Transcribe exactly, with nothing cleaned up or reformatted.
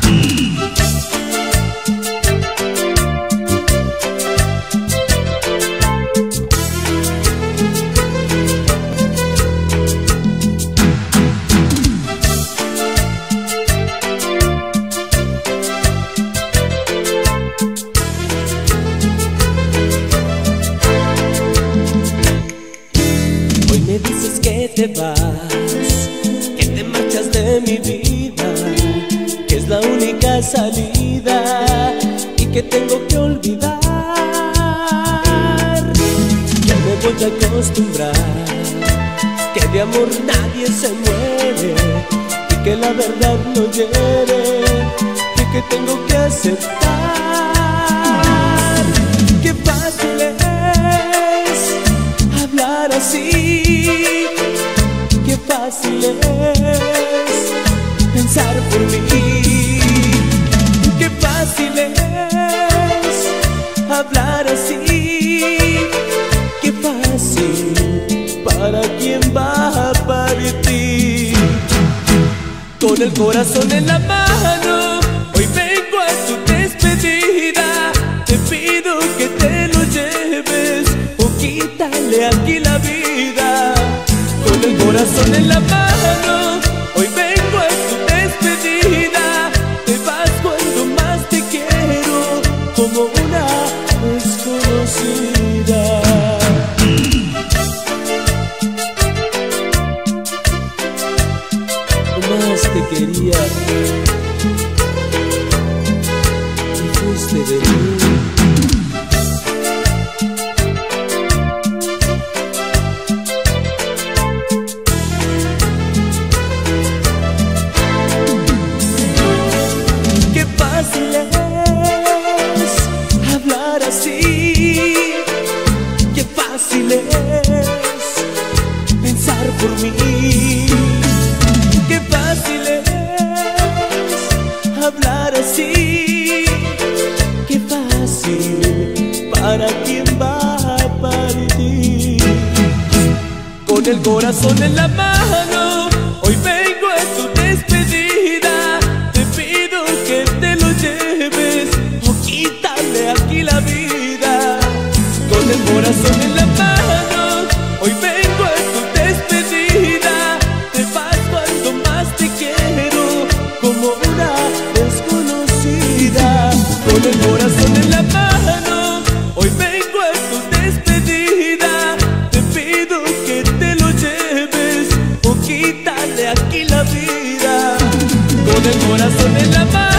Me dices que te vas, que te marchas de mi vida, que es la única salida y que tengo que olvidar. Ya me voy a acostumbrar, que de amor nadie se muere y que la verdad no hiere y que tengo que aceptar. Qué fácil es hablar así, qué fácil es pensar por mí, qué fácil es hablar así, qué fácil para quien va a partir. Con el corazón en la mano, hoy vengo a tu despedida. Te pido que te lo lleves o quítale aquí la vida. Con el corazón en la mano, hoy vengo a tu despedida. Te vas cuando más te quiero, como una desconocida. Más te quería y fuiste de mí. Qué fácil es pensar por mí, qué fácil es hablar así, qué fácil para quien va a partir. Con el corazón en la mano, hoy vengo a tu despedida. Te pido que te lo lleves o quítale aquí la vida. Con el corazón en la mano, hoy vengo a tu despedida. Te vas cuando más te quiero, como una desconocida. Con el corazón en la mano, hoy vengo a tu despedida. Te pido que te lo lleves o quítale aquí la vida. Con el corazón en la mano.